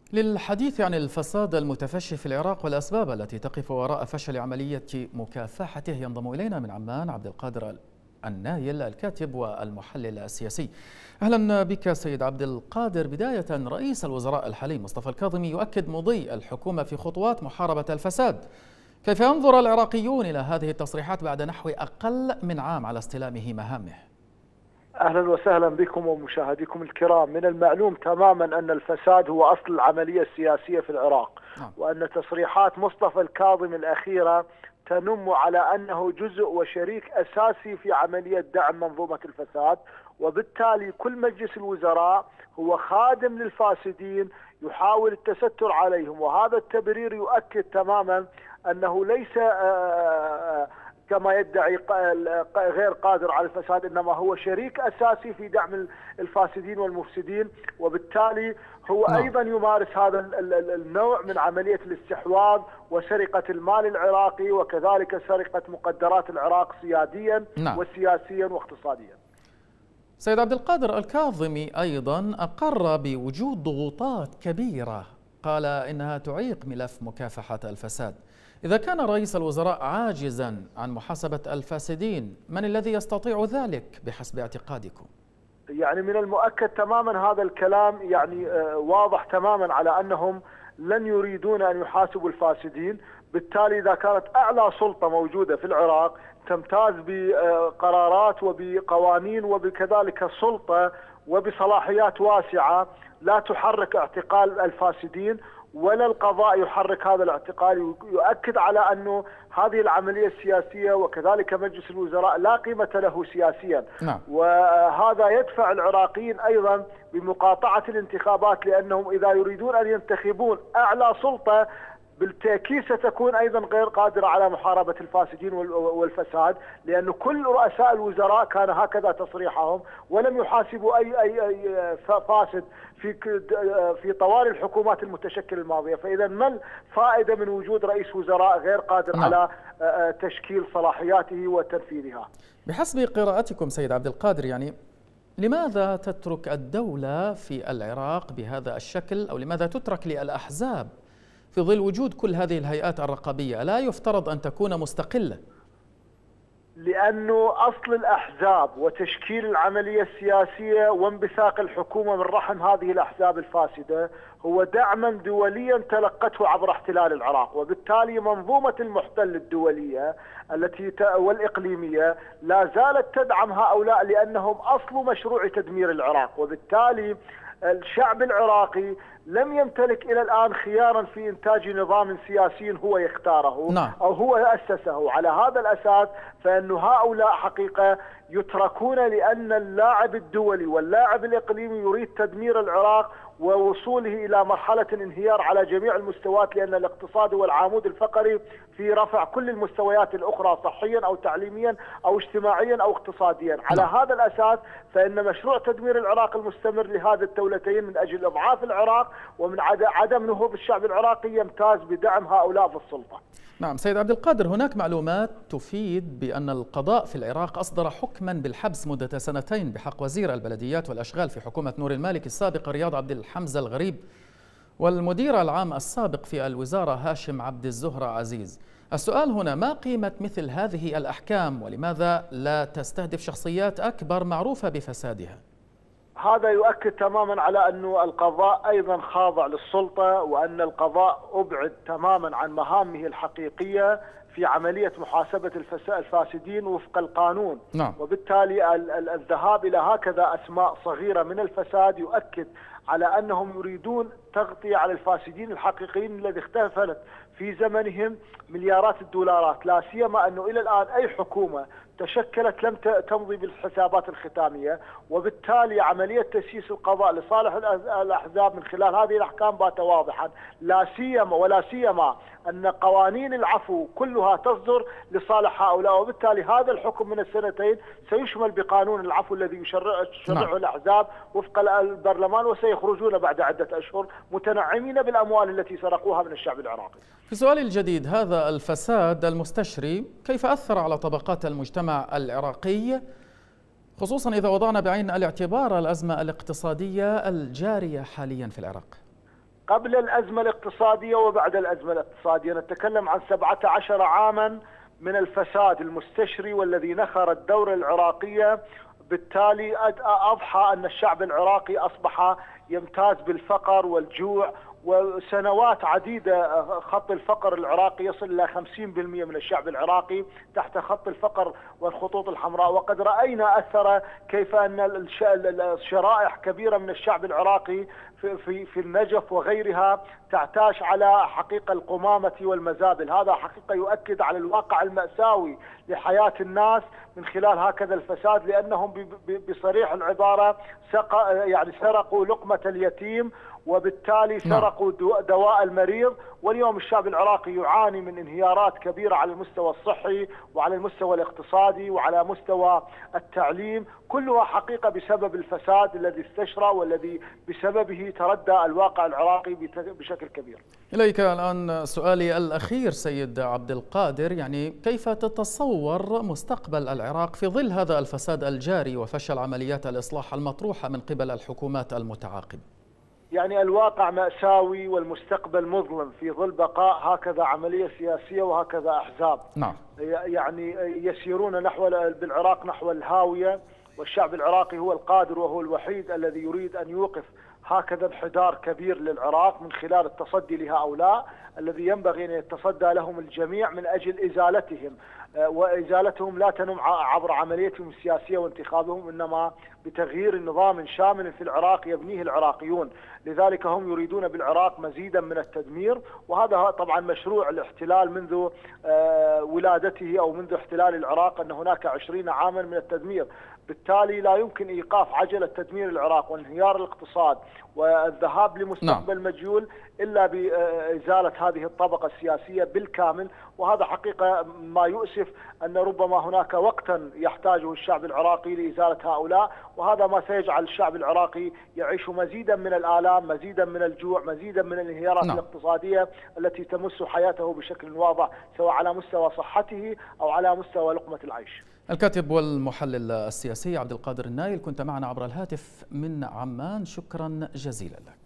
للحديث عن الفساد المتفشي في العراق والأسباب التي تقف وراء فشل عملية مكافحته ينضم إلينا من عمان عبد القادر النايل الكاتب والمحلل السياسي. أهلا بك سيد عبد القادر. بداية، رئيس الوزراء الحالي مصطفى الكاظمي يؤكد مضي الحكومة في خطوات محاربة الفساد. كيف ينظر العراقيون إلى هذه التصريحات بعد نحو أقل من عام على استلامه مهامه؟ أهلا وسهلا بكم ومشاهديكم الكرام. من المعلوم تماما أن الفساد هو أصل العملية السياسية في العراق، وأن تصريحات مصطفى الكاظمي الأخيرة تنم على أنه جزء وشريك أساسي في عملية دعم منظومة الفساد، وبالتالي كل مجلس الوزراء هو خادم للفاسدين يحاول التستر عليهم. وهذا التبرير يؤكد تماما أنه ليس كما يدعي غير قادر على الفساد، إنما هو شريك أساسي في دعم الفاسدين والمفسدين، وبالتالي هو أيضا يمارس هذا النوع من عملية الاستحواذ وسرقة المال العراقي، وكذلك سرقة مقدرات العراق سياديا وسياسيا واقتصاديا. سيد عبد القادر، الكاظمي أيضا أقر بوجود ضغوطات كبيرة، قال إنها تعيق ملف مكافحة الفساد. إذا كان رئيس الوزراء عاجزا عن محاسبة الفاسدين، من الذي يستطيع ذلك بحسب اعتقادكم؟ يعني من المؤكد تماما هذا الكلام، يعني واضح تماما على أنهم لن يريدون أن يحاسبوا الفاسدين. بالتالي إذا كانت أعلى سلطة موجودة في العراق تمتاز بقرارات وبقوانين وبكذلك سلطة وبصلاحيات واسعة لا تحرك اعتقال الفاسدين، ولا القضاء يحرك هذا الاعتقال، يؤكد على أنه هذه العملية السياسية وكذلك مجلس الوزراء لا قيمة له سياسيا. وهذا يدفع العراقيين أيضا بمقاطعة الانتخابات، لأنهم إذا يريدون أن ينتخبون أعلى سلطة بالتأكيد ستكون أيضا غير قادرة على محاربة الفاسدين والفساد، لأن كل رؤساء الوزراء كان هكذا تصريحهم، ولم يحاسبوا أي فاسد في طوال الحكومات المتشكلة الماضية. فإذا ما الفائدة من وجود رئيس وزراء غير قادر على تشكيل صلاحياته وتنفيذها؟ بحسب قراءتكم سيد عبد القادر، يعني لماذا تترك الدولة في العراق بهذا الشكل، أو لماذا تترك للأحزاب في ظل وجود كل هذه الهيئات الرقابية؟ لا يفترض أن تكون مستقلة؟ لأنه أصل الأحزاب وتشكيل العملية السياسية وانبثاق الحكومة من رحم هذه الأحزاب الفاسدة هو دعما دوليا تلقته عبر احتلال العراق، وبالتالي منظومة المحتل الدولية والإقليمية لا زالت تدعم هؤلاء لأنهم أصل مشروع تدمير العراق. وبالتالي الشعب العراقي لم يمتلك إلى الآن خيارا في إنتاج نظام سياسي هو يختاره أو هو أسسه. على هذا الأساس فإن هؤلاء حقيقة يتركون، لأن اللاعب الدولي واللاعب الإقليمي يريد تدمير العراق ووصوله إلى مرحلة انهيار على جميع المستويات، لأن الاقتصاد هو العمود الفقري في رفع كل المستويات الأخرى صحيا أو تعليميا أو اجتماعيا أو اقتصاديا. على هذا الأساس فإن مشروع تدمير العراق المستمر لهذه الدولتين من أجل إضعاف العراق ومن عدم نهوض الشعب العراقي يمتاز بدعم هؤلاء في السلطة. نعم سيد عبد القادر، هناك معلومات تفيد بأن القضاء في العراق أصدر حكما بالحبس مدة 2 بحق وزير البلديات والأشغال في حكومة نور المالك السابق رياض عبد الحمزة الغريب، والمدير العام السابق في الوزارة هاشم عبد الزهرة عزيز. السؤال هنا، ما قيمة مثل هذه الأحكام، ولماذا لا تستهدف شخصيات أكبر معروفة بفسادها؟ هذا يؤكد تماما على أن القضاء أيضا خاضع للسلطة، وأن القضاء أبعد تماما عن مهامه الحقيقية في عملية محاسبة الفاسدين وفق القانون. وبالتالي الذهاب إلى هكذا أسماء صغيرة من الفساد يؤكد على أنهم يريدون تغطية على الفاسدين الحقيقيين الذي اختفلت في زمنهم مليارات الدولارات، لا سيما أنه إلى الآن أي حكومة تشكلت لم تمضي بالحسابات الختامية، وبالتالي عملية تسييس القضاء لصالح الأحزاب من خلال هذه الأحكام بات واضحا، لا سيما أن قوانين العفو كلها تصدر لصالح هؤلاء، وبالتالي هذا الحكم من 2 سيشمل بقانون العفو الذي يشرعه الأحزاب وفق البرلمان، وسيخرجون بعد عدة أشهر متنعمين بالأموال التي سرقوها من الشعب العراقي. في سؤالي الجديد، هذا الفساد المستشري كيف أثر على طبقات المجتمع العراقي، خصوصا إذا وضعنا بعين الاعتبار الأزمة الاقتصادية الجارية حاليا في العراق؟ قبل الأزمة الاقتصادية وبعد الأزمة الاقتصادية. نتكلم عن 17 عاما من الفساد المستشري والذي نخر الدولة العراقية، بالتالي أضحى أن الشعب العراقي أصبح يمتاز بالفقر والجوع، وسنوات عديدة خط الفقر العراقي يصل إلى 50% من الشعب العراقي تحت خط الفقر والخطوط الحمراء. وقد رأينا أثر كيف أن شرائح كبيرة من الشعب العراقي في النجف وغيرها تعتاش على حقيقة القمامة والمزابل. هذا حقيقة يؤكد على الواقع المأساوي لحياة الناس من خلال هكذا الفساد، لأنهم بصريح العبارة سرقوا لقمة اليتيم، وبالتالي سرقوا دواء المريض. واليوم الشعب العراقي يعاني من انهيارات كبيرة على المستوى الصحي وعلى المستوى الاقتصادي وعلى مستوى التعليم، كلها حقيقة بسبب الفساد الذي استشرى والذي بسببه تردى الواقع العراقي بشكل كبير. إليك الآن سؤالي الأخير سيد عبد القادر، يعني كيف تتصور مستقبل العراق في ظل هذا الفساد الجاري وفشل عمليات الإصلاح المطروحة من قبل الحكومات المتعاقبة؟ يعني الواقع مأساوي والمستقبل مظلم في ظل بقاء هكذا عملية سياسية وهكذا أحزاب. نعم. يعني يسيرون بالعراق نحو الهاوية، والشعب العراقي هو القادر وهو الوحيد الذي يريد أن يوقف هكذا انحدار كبير للعراق من خلال التصدي لهؤلاء الذي ينبغي أن يتصدى لهم الجميع من أجل إزالتهم، وإزالتهم لا تنم عبر عمليتهم السياسية وانتخابهم، إنما بتغيير نظام شامل في العراق يبنيه العراقيون. لذلك هم يريدون بالعراق مزيدا من التدمير، وهذا طبعا مشروع الاحتلال منذ ولادته أو منذ احتلال العراق، أن هناك 20 عاما من التدمير. بالتالي لا يمكن إيقاف عجلة تدمير العراق وانهيار الاقتصاد والذهاب لمستقبل مجهول إلا بإزالة هذه الطبقة السياسية بالكامل. وهذا حقيقة ما يؤسف أن ربما هناك وقتا يحتاجه الشعب العراقي لإزالة هؤلاء، وهذا ما سيجعل الشعب العراقي يعيش مزيدا من الآلام، مزيدا من الجوع، مزيدا من الانهيارات الاقتصادية التي تمس حياته بشكل واضح، سواء على مستوى صحته أو على مستوى لقمة العيش. الكاتب والمحلل السياسي عبد القادر النايل كنت معنا عبر الهاتف من عمان، شكرا جزيلا لك.